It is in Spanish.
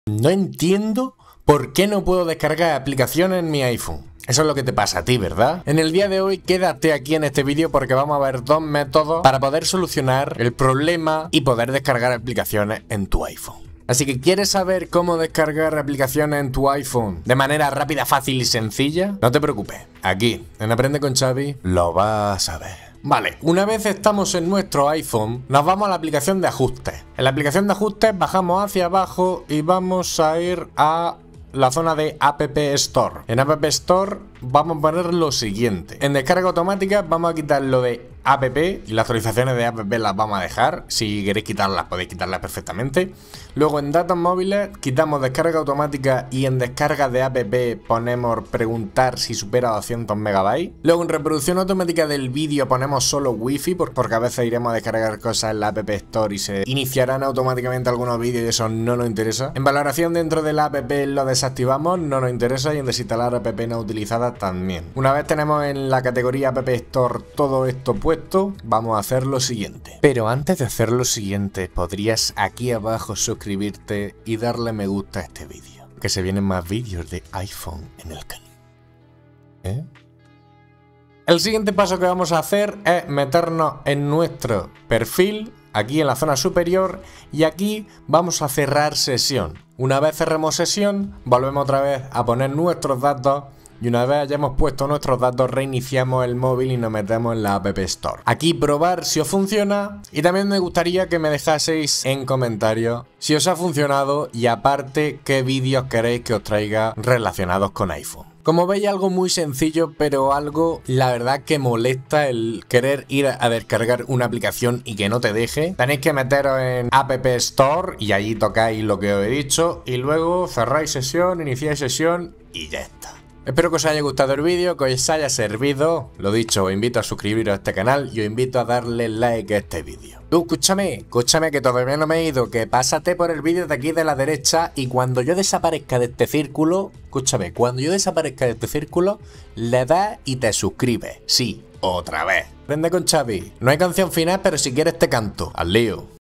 No entiendo por qué no puedo descargar aplicaciones en mi iPhone. Eso es lo que te pasa a ti, ¿verdad? En el día de hoy quédate aquí en este vídeo porque vamos a ver dos métodos para poder solucionar el problema y poder descargar aplicaciones en tu iPhone. Así que ¿quieres saber cómo descargar aplicaciones en tu iPhone de manera rápida, fácil y sencilla? No te preocupes, aquí en Aprende con Xavi lo vas a ver. Vale, una vez estamos en nuestro iPhone, nos vamos a la aplicación de ajustes. En la aplicación de ajustes bajamos hacia abajo y vamos a ir a la zona de App Store. En App Store vamos a poner lo siguiente. En descarga automática vamos a quitar lo de App y las actualizaciones de App las vamos a dejar. Si queréis quitarlas, podéis quitarlas perfectamente. Luego en datos móviles quitamos descarga automática y en descarga de App ponemos preguntar si supera 200 megabytes. Luego en reproducción automática del vídeo ponemos solo Wi-Fi porque a veces iremos a descargar cosas en la App Store y se iniciarán automáticamente algunos vídeos y eso no nos interesa. En valoración dentro de la App lo desactivamos, no nos interesa, y en desinstalar App no utilizadas también. Una vez tenemos en la categoría App Store todo esto puesto, vamos a hacer lo siguiente. Pero antes de hacer lo siguiente, podrías aquí abajo suscribirte y darle me gusta a este vídeo, que se vienen más vídeos de iPhone en el canal. El siguiente paso que vamos a hacer es meternos en nuestro perfil, aquí en la zona superior, y aquí vamos a cerrar sesión. Una vez cerremos sesión, volvemos otra vez a poner nuestros datos. Y una vez hayamos puesto nuestros datos, reiniciamos el móvil y nos metemos en la App Store. Aquí probar si os funciona, y también me gustaría que me dejaseis en comentarios si os ha funcionado y aparte qué vídeos queréis que os traiga relacionados con iPhone. Como veis, algo muy sencillo, pero algo, la verdad, que molesta el querer ir a descargar una aplicación y que no te deje. Tenéis que meteros en App Store y allí tocáis lo que os he dicho y luego cerráis sesión, iniciáis sesión y ya está. Espero que os haya gustado el vídeo, que os haya servido. Lo dicho, os invito a suscribiros a este canal y os invito a darle like a este vídeo. Tú, escúchame que todavía no me he ido, que pásate por el vídeo de aquí de la derecha y cuando yo desaparezca de este círculo, escúchame, cuando yo desaparezca de este círculo, le das y te suscribes. Sí, otra vez. Aprende con Xavi. No hay canción final, pero si quieres te canto. Al lío.